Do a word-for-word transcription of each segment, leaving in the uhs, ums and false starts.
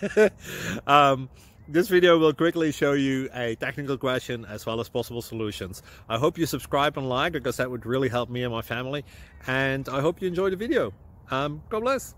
um, this video will quickly show you a technical question as well as possible solutions. I hope you subscribe and like, because that would really help me and my family. And I hope you enjoy the video. Um, God bless.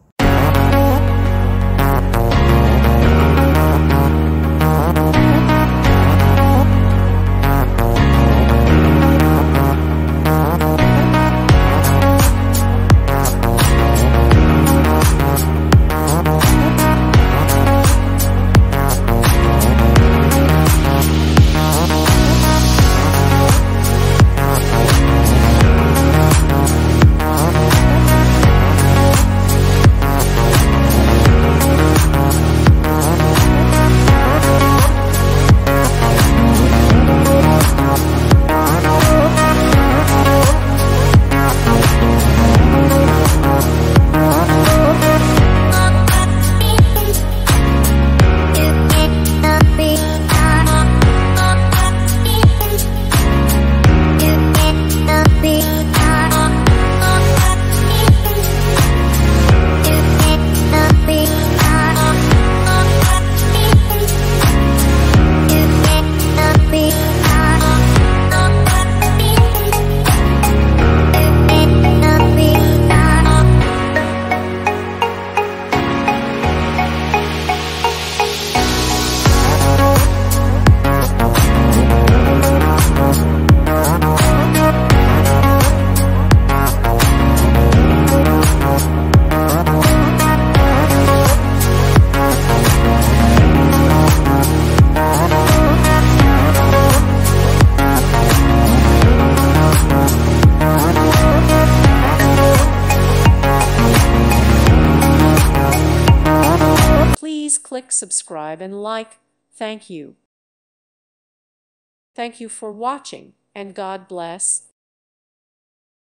Please click subscribe and like. Thank you. Thank you for watching, and God bless.